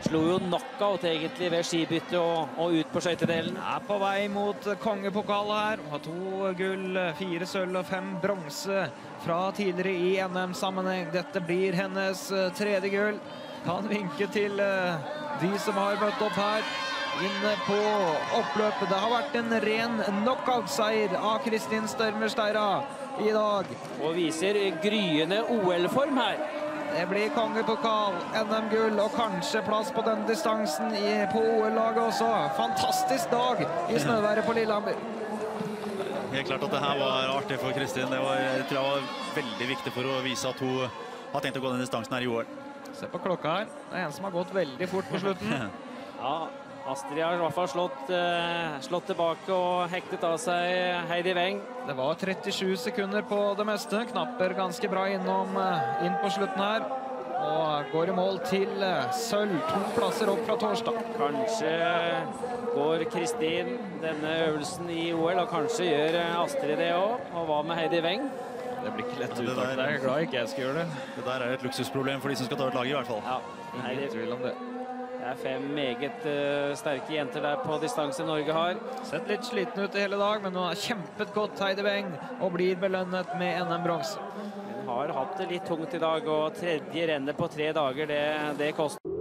slo jo knockout egentlig ved skibytte og ut på skøytedelen. Er på vei mot kongepokal her. Hun har 2 gull, 4 sølv og 5 bronse fra tidligere i NM-sammenheng. Dette blir hennes 3. gull. Kan vinke til de som har møtt opp her. Inne på oppløpet. Det har vært en ren knockout-seier av Kristin Størmer-Steira i dag. Og viser gryende OL-form her. Det blir kongepokal, NM-gull og kanskje plass på den distansen på OL-laget også. Fantastisk dag i snøværet på Lillehammer. Helt klart at det her var artig for Kristin. Det tror jeg var veldig viktig for å vise at hun har tenkt å gå den distansen her i OL. Se på klokka her. Det er en som har gått veldig fort på slutten. Ja, Astrid har i hvert fall slått tilbake og hektet av seg Heidi Weng. Det var 37 sekunder på det meste. Knapper ganske bra inn på slutten her. Og går i mål til sølv. 2 plasser opp fra torsdag. Kanskje går Kristin denne øvelsen i OL, og kanskje gjør Astrid det også. Og hva med Heidi Weng? Det blir ikke lett uttak. Jeg er glad ikke jeg skal gjøre det. Det der er et luksusproblem for de som skal ta ut laget i hvert fall. Ja, Ingen tvil om det. Det er 5 meget sterke jenter der på distanse Norge har. Sett litt sliten ut i hele dag, men hun har kjempet godt Heidi Weng og blir belønnet med NM-bronse. Hun har hatt det litt tungt i dag, og 3. rennet på 3 dager, det koster.